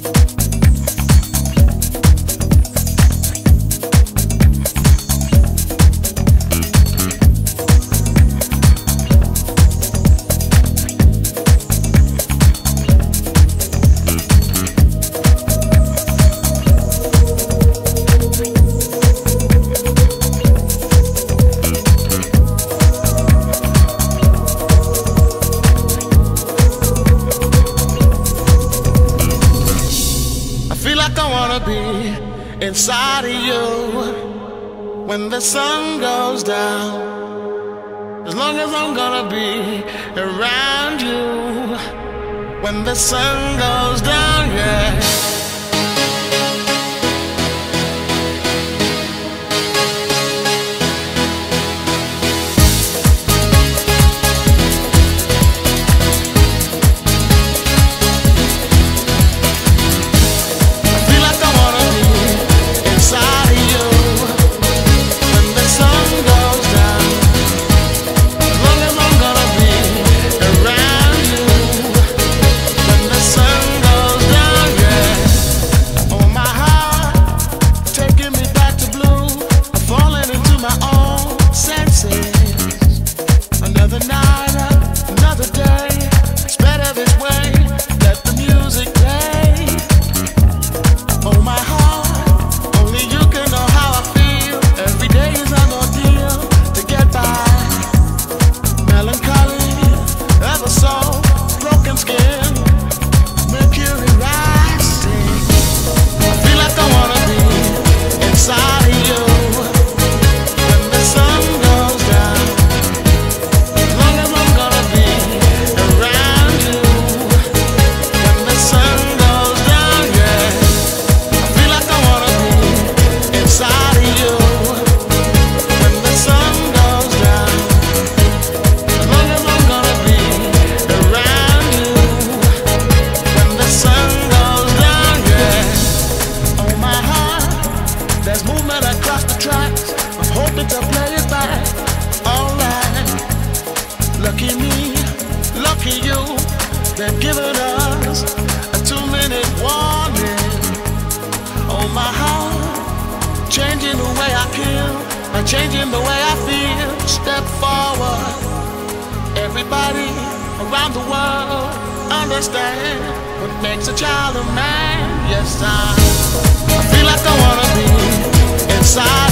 Be inside of you when the sun goes down. As long as I'm gonna be around you when the sun goes down, yeah. Lucky me, lucky you, they've given us a 2-minute warning. Oh, my heart, changing the way I kill, by changing the way I feel. Step forward, everybody around the world understand what makes a child a man. Yes, I feel like I wanna be inside